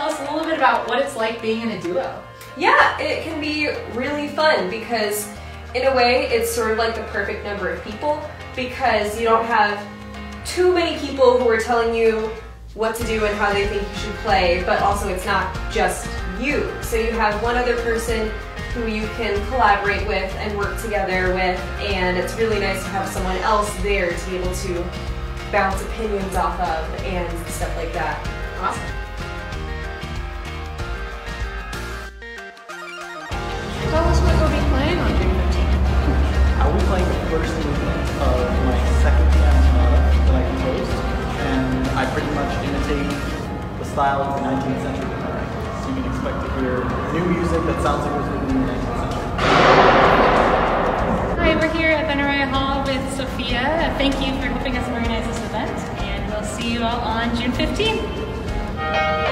tell us a little bit about what it's like being in a duo? Yeah, it can be really fun because in a way it's sort of like the perfect number of people because you don't have too many people who are telling you what to do and how they think you should play, but also it's not just you. So you have one other person who you can collaborate with and work together with, and it's really nice to have someone else there to be able to bounce opinions off of and stuff like that. Awesome. Tell us what you'll be playing on June 15th. I will be playing the first movement of my second piano sonata that I composed, and I pretty much imitate the style of the 19th century Benaroya. So you can expect to hear new music that sounds like it was written in the 19th century. Hi, we're here at Benaroya Hall with Sophia. Thank you for helping us organize this event, and we'll see you all on June 15th.